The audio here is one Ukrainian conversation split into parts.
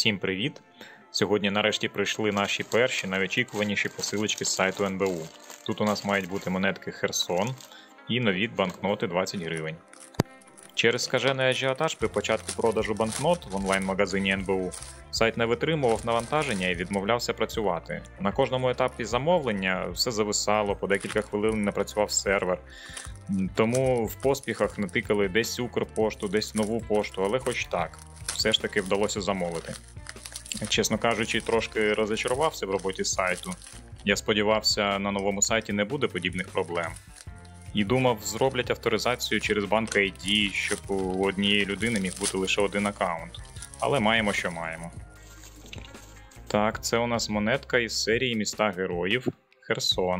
Всім привіт! Сьогодні нарешті прийшли наші перші найочікуваніші посилочки з сайту НБУ. Тут у нас мають бути монетки Херсон і нові банкноти 20 гривень. Через скажений ажіотаж при початку продажу банкнот в онлайн-магазині НБУ сайт не витримував навантаження і відмовлявся працювати. На кожному етапі замовлення все зависало, по декілька хвилин не працював сервер. Тому в поспіхах натикали десь Укрпошту, десь нову пошту, але хоч так, все ж таки вдалося замовити. Чесно кажучи, трошки розчарувався в роботі сайту. Я сподівався, на новому сайті не буде подібних проблем. І думав, зроблять авторизацію через банк ID, щоб у однієї людини міг бути лише один аккаунт. Але маємо, що маємо. Так, це у нас монетка із серії Міста Героїв Херсон.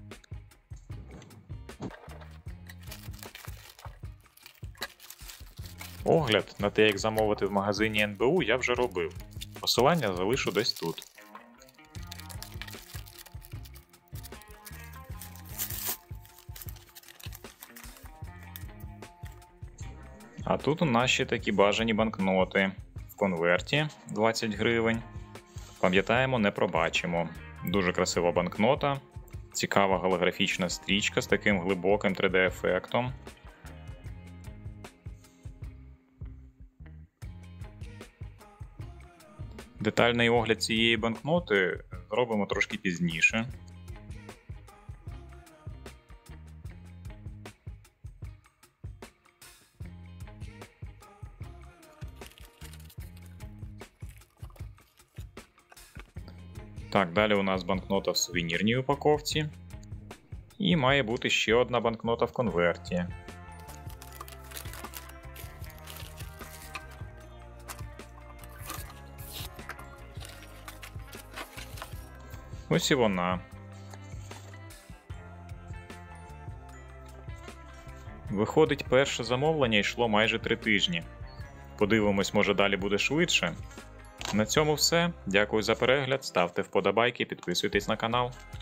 Огляд на те, як замовити в магазині НБУ, я вже робив. Посилання залишу десь тут. А тут у нас ще такі бажані банкноти. В конверті 20 гривень. Пам'ятаємо, не пробачимо. Дуже красива банкнота. Цікава голографічна стрічка з таким глибоким 3D-ефектом. Детальний огляд цієї банкноти зробимо трошки пізніше. Так, далі у нас банкнота в сувенірній упаковці. І має бути ще одна банкнота в конверті. Ось і вона. Виходить, перше замовлення йшло майже 3 тижні. Подивимось, може далі буде швидше. На цьому все. Дякую за перегляд, ставте вподобайки, підписуйтесь на канал.